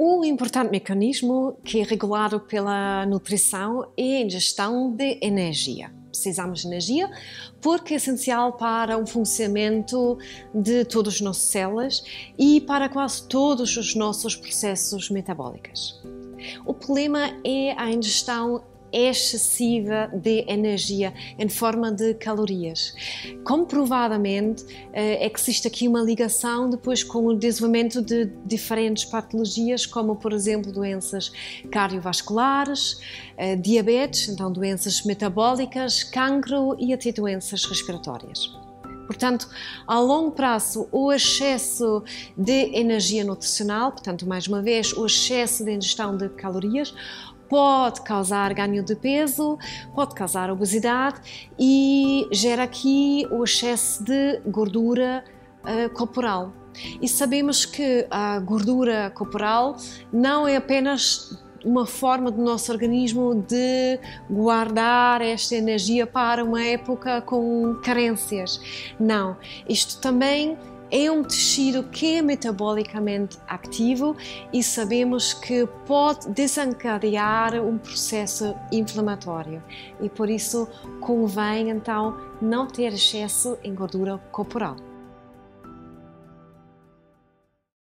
Um importante mecanismo que é regulado pela nutrição é a ingestão de energia. Precisamos de energia porque é essencial para o funcionamento de todas as nossas células e para quase todos os nossos processos metabólicos. O problema é a ingestão excessiva de energia em forma de calorias. Comprovadamente, existe aqui uma ligação depois com o desenvolvimento de diferentes patologias, como por exemplo doenças cardiovasculares, diabetes, então doenças metabólicas, cancro e até doenças respiratórias. Portanto, a longo prazo, o excesso de energia nutricional, portanto, mais uma vez, o excesso de ingestão de calorias, pode causar ganho de peso, pode causar obesidade e gera aqui o excesso de gordura corporal. E sabemos que a gordura corporal não é apenas uma forma do nosso organismo de guardar esta energia para uma época com carências. Não, isto também é um tecido que é metabolicamente ativo e sabemos que pode desencadear um processo inflamatório e por isso convém então não ter excesso em gordura corporal.